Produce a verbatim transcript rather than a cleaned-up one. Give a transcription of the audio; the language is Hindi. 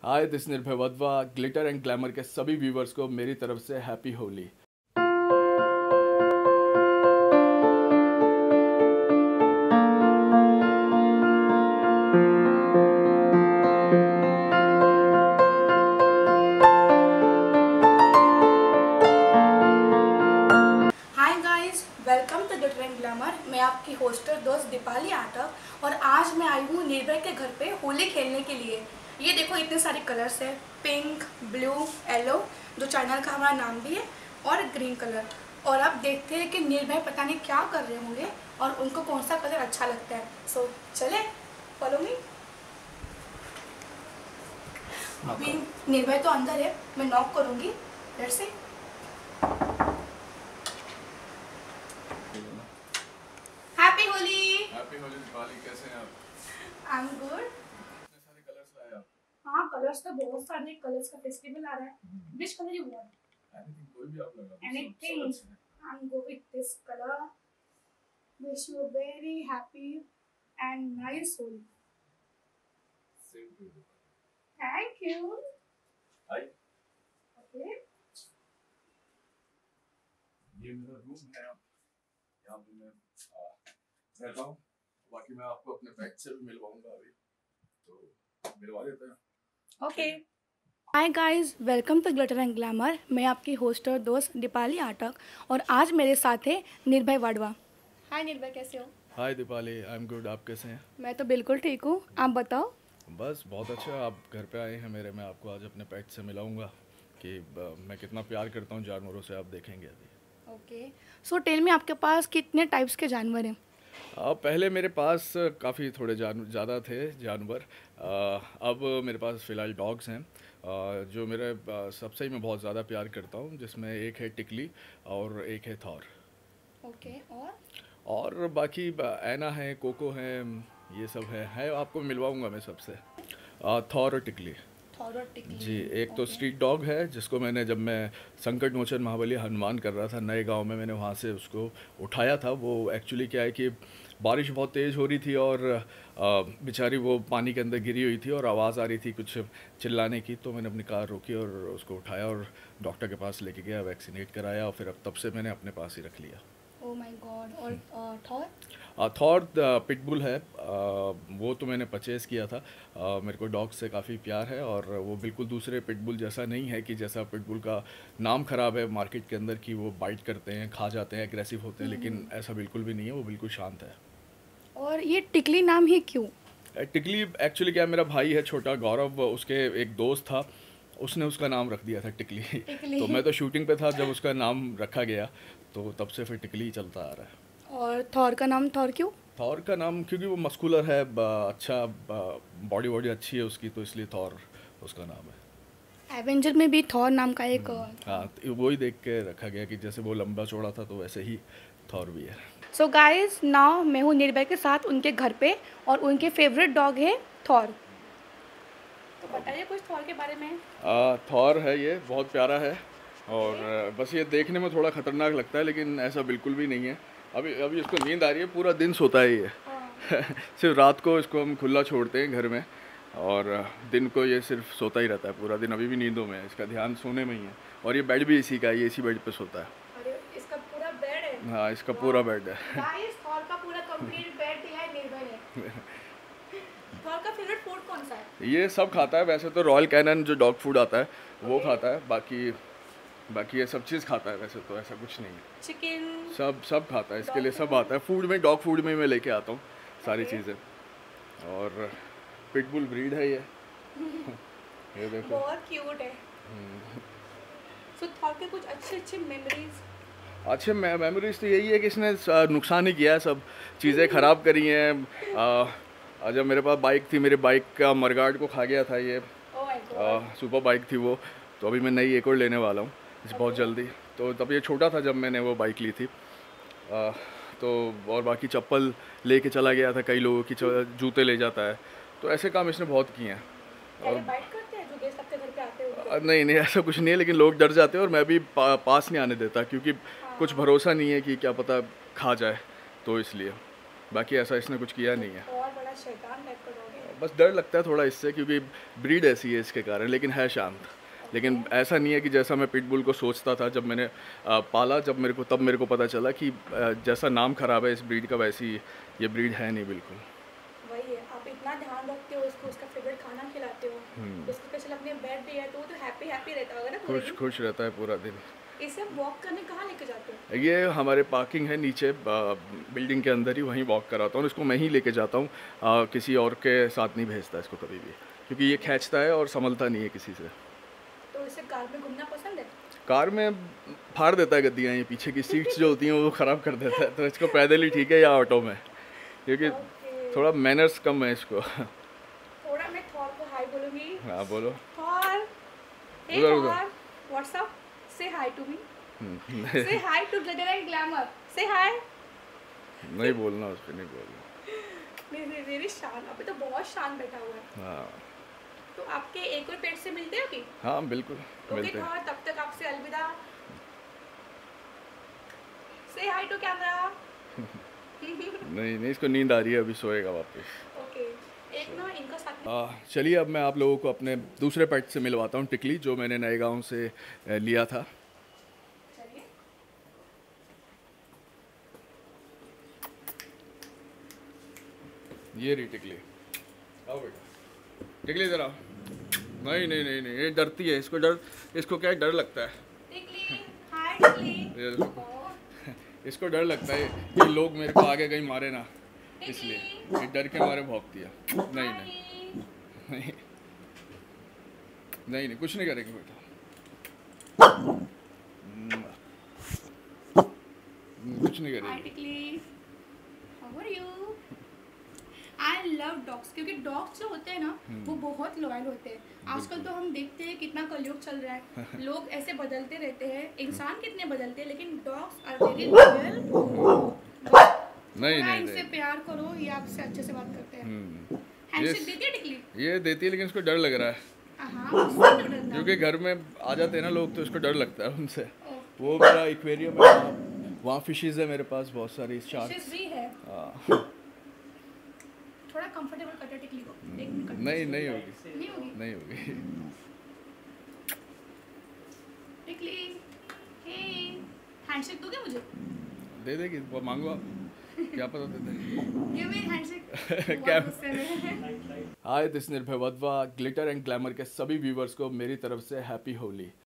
हाय दिस निर्भय वधवा ग्लिटर एंड ग्लैमर के सभी व्यूवर्स को मेरी तरफ से happy Holi. Hi guys, welcome to glitter and glamour. मैं आपकी होस्टर दोस्त दीपाली आटक और आज मैं आई हूँ निर्भय के घर पे होली खेलने के लिए। ये देखो इतने सारे कलर्स है, पिंक, ब्लू, येलो, जो चैनल का हमारा नाम भी है, और ग्रीन कलर। और अब देखते हैं कि निर्भय पता नहीं क्या कर रहे होंगे और उनको कौन सा कलर अच्छा लगता है। सो चले, फॉलो मी। अभी निर्भय तो अंदर है, मैं नॉक करूँगी। Let's see. Happy Holi. Happy Holi Deepali, कैसे हैं आप? I am good. इतने सारे कलर्स लाए आप। हाँ, कलर्स तो बहुत सारे, कलर्स का फेस्टिवल आ रहा है। Which colour you want? Anything, कोई भी आप लगा दो। Anything. I am go with this colour. Wish you very happy and nice Holi. Same to you. Thank you. Hi, okay, ये मेरा रूम है। यहाँ पे मैं आ, रहता हूँ। बाकी मैं आपको अपने पेट से भी मिलवाऊंगा अभी, तो मिलवा देते हैं। Okay. Hi guys, welcome to glitter and glamour. मैं आपकी होस्ट और दोस्त दीपाली आटक और आज मेरे साथ है निर्भय वाडवा। हाय निर्भय, कैसे हो? Hi Deepali, I am good. आप कैसे हैं? मैं तो बिल्कुल ठीक हूँ, आप बताओ। बस बहुत अच्छा। आप घर पे आए हैं मेरे, मैं आपको आज अपने पेट से मिलाऊंगा कि ब- मैं कितना प्यार करता हूँ जानवरों से, आप देखेंगे अभी। ओके, सो टेल में आपके पास कितने टाइप्स के जानवर हैं? आ, पहले मेरे पास काफ़ी थोड़े जान ज़्यादा थे जानवर। आ, अब मेरे पास फ़िलहाल डॉग्स हैं, आ, जो मेरे आ, सबसे ही मैं बहुत ज़्यादा प्यार करता हूँ, जिसमें एक है टिकली और एक है थॉर। ओके, और और बाकी ब- ऐना है, कोको है, ये सब है है आपको मिलवाऊंगा मैं सबसे। आ, थॉर और टिकली। थॉर और टिकली। जी, एक तो ओके। स्ट्रीट डॉग है जिसको मैंने, जब मैं संकट मोचन महाबली हनुमान कर रहा था नए गांव में, मैंने वहाँ से उसको उठाया था। वो एक्चुअली क्या है कि बारिश बहुत तेज़ हो रही थी और आ, बेचारी वो पानी के अंदर गिरी हुई थी और आवाज़ आ रही थी कुछ चिल्लाने की, तो मैंने अपनी कार रोकी और उसको उठाया और डॉक्टर के पास लेके गया, वैक्सीनेट कराया और फिर अब तब से मैंने अपने पास ही रख लिया। Oh my god. और थॉर? थॉर पिटबुल है। आ, वो तो मैंने परचेज़ किया था। आ, मेरे को डॉग से काफ़ी प्यार है और वो बिल्कुल दूसरे पिटबुल जैसा नहीं है कि जैसा पिटबुल का नाम ख़राब है मार्केट के अंदर कि वो बाइट करते हैं, खा जाते हैं, एग्रेसिव होते हैं, लेकिन ऐसा बिल्कुल भी नहीं है। वो बिल्कुल शांत है। और ये टिकली नाम ही क्यों? अ, टिकली एक्चुअली क्या, मेरा भाई है छोटा गौरव, उसके एक दोस्त था, उसने उसका नाम रख दिया था टिकली। टिकली। तो मैं तो शूटिंग पे था जब उसका नाम रखा गया, तो तब से फिर टिकली ही चलता आ रहा है। और थॉर का नाम थॉर क्यों? थॉर का नाम क्योंकि वो मस्कुलर है, ब- अच्छा, बॉडी बॉडी अच्छी है उसकी, तो इसलिए थॉर उसका नाम है। एवेंजर में भी थॉर नाम का एक हाँ, तो वही देख के रखा गया कि जैसे वो लंबा चौड़ा था तो वैसे ही थॉर भी है। सो गाइस, नाउ मैं हूँ निर्भय के साथ उनके घर पे और उनके फेवरेट डॉग है थॉर। तो बताइए कुछ थॉर के बारे में। आ, थॉर है, ये बहुत प्यारा है और आ, बस ये देखने में थोड़ा ख़तरनाक लगता है, लेकिन ऐसा बिल्कुल भी नहीं है। अभी अभी इसको नींद आ रही है, पूरा दिन सोता है ये। सिर्फ रात को इसको हम खुला छोड़ते हैं घर में और दिन को ये सिर्फ सोता ही रहता है पूरा दिन। अभी भी नींदों में है, इसका ध्यान सोने में ही है। और ये बेड भी इसी का है, ये इसी बेड पे सोता है। अरे, इसका पूरा बेड है? हाँ, इसका पूरा बेड है। गाइस, थॉर का पूरा कंप्लीट बेड दिया है निर्भय ने। थॉर का फेवरेट फूड कौन सा है? ये सब खाता है वैसे तो। रॉयल कैनन जो डॉग फूड आता है वो खाता है, बाकी बाकी ये सब चीज़ खाता है वैसे तो, ऐसा कुछ नहीं है। चिकन? सब सब खाता है, इसके लिए सब आता है। फूड में, डॉग फूड में मैं लेके आता हूँ सारी Okay. चीज़ें। और पिटबुल ब्रीड है ये। ये देखो। बहुत क्यूट है। सो थॉर के कुछ अच्छे अच्छे मेमोरीज? अच्छे मेमोरीज तो यही है कि इसने स- नुकसान ही किया है, सब चीज़ें ख़राब करी हैं। आ, जब मेरे पास बाइक थी, मेरे बाइक का मडगार्ड को खा गया था ये। Oh my ah, god. Super bike थी वो, तो अभी मैं नई एक और लेने वाला हूँ बहुत जल्दी। तो तब ये छोटा था जब मैंने वो बाइक ली थी। आ, तो और बाकी चप्पल लेके चला गया था, कई लोगों की च- जूते ले जाता है, तो ऐसे काम इसने बहुत किए हैं। क्या ये बाइट करते हैं जो गेस्ट आपके घर पे आते हैं आ, उनको? नहीं नहीं, ऐसा कुछ नहीं है, लेकिन लोग डर जाते हैं और मैं भी पा, पास नहीं आने देता, क्योंकि कुछ भरोसा नहीं है कि क्या पता खा जाए, तो इसलिए। बाकी ऐसा इसने कुछ किया नहीं है। और बड़ा शैतान टाइप का डॉग है। बस डर लगता है थोड़ा इससे, क्योंकि ब्रीड ऐसी है इसके कारण, लेकिन है शांत। लेकिन ऐसा नहीं है कि जैसा मैं पिटबुल को सोचता था जब मैंने आ, पाला, जब मेरे को तब मेरे को पता चला कि आ, जैसा नाम खराब है इस ब्रीड का, वैसी ये ब्रीड है नहीं बिल्कुल। वही है, आप इतना ध्यान रखते हो उसको, उसका फेवरेट खाना खिलाते हो, उसको स्पेशल अपने बेड भी है तो वो तो हैप्पी हैप्पी रहता होगा ना पूरे खुश दिन? खुश रहता है पूरा दिन। इसे वॉक करने कहाँ लेके जाते हो? ये हमारे पार्किंग है नीचे बिल्डिंग के अंदर ही, वहीं वॉक कराता हूँ इसको, मैं ही लेके जाता हूँ, आ, किसी और के साथ नहीं भेजता इसको कभी भी, क्योंकि ये खींचता है और संभलता नहीं है किसी से। तो इसे कार में घूमना पसंद है? कार में फाड़ देता है गद्दियाँ, ये पीछे की सीट्स जो होती हैं वो ख़राब कर देता है, तो इसको पैदल ही ठीक है या ऑटो में, क्योंकि Okay. थोड़ा मैनर्स कम है इसको। थोड़ा मैं थॉर को हाय बोलूंगी। हाँ बोलो। थॉर, हे उधर उधर। Thor, what's up? Say hi to me. Hmm, say hi to glitter and glamour. Say hi. नहीं बोलना, उस पर नहीं बोलना। मेरे मेरी शान, अभी तो बहुत शान बैठा हुआ है। हाँ तो आपके एक और पेट से मिलते हैं अभी? हाँ बिल्कुल ओके मिलते हैं। थॉर, तब तक आपसे अलविदा। से हाय टू कैमरा। नहीं नहीं, इसको नींद आ रही है, अभी सोएगा वापस। ओके, एक ना इनका साथ में। आ, चलिए अब मैं आप लोगों को अपने दूसरे पेट से मिलवाता हूँ, टिकली, जो मैंने नए गांव से अ, लिया था। चलिए। ये रही टिकली, आओ बेटा, टिकली इधर आओ। नहीं नहीं नहीं नहीं, ये डरती है, इसको डर, इसको क्या है, डर लगता है। टिकली, हाय टिकली। ये देखो, इसको डर लगता है कि लोग मेरे को आगे कहीं मारे ना, इसलिए ये डर के मारे भौंकती है। नहीं नहीं नहीं नहीं नहीं, कुछ नहीं करेंगे बेटा, कुछ नहीं हाय करेंगे। Tikli, how are you? I love dogs, क्योंकि डॉग्स जो होते हैं ना वो बहुत लॉयल होते हैं। आजकल तो हम देखते हैं कितना कलयुग चल रहा है, लोग ऐसे बदलते रहते हैं, इंसान कितने बदलते हैं, लेकिन डॉग्स आर वेरी लॉयल। नहीं नहीं इनसे नहीं, प्यार करो, ये आपसे अच्छे से बात करते हैं। हम्म, हैंडशेक देती है टिकली? ये देती है, लेकिन इसको डर लग रहा है, हाँ, मुझसे क्यों डरना? क्योंकि घर में आ जाते हैं ना लोग, तो इसको डर लगता है उनसे। ओके। वो मेरा एक्वेरियम है वहाँ, वहाँ फिशेज है मेरे पास बहुत सारी, शार्क्स। फिशेस भी है। हाँ थोड़ा कंफर्टेबल करते टिकली को, एक मिनट करते। नहीं नहीं होगी, नहीं होगी? नहीं होगी। टिकली, हे, हैंडशेक दोगे मुझे? दे देगी, वो मांगो आप, क्या पता दे दे। Give me handshake. क्या? बहुत गुस्से में है। हाय दिस निर्भय वधवा, ग्लिटर एंड ग्लैमर के सभी व्यूवर्स को मेरी तरफ से हैप्पी होली।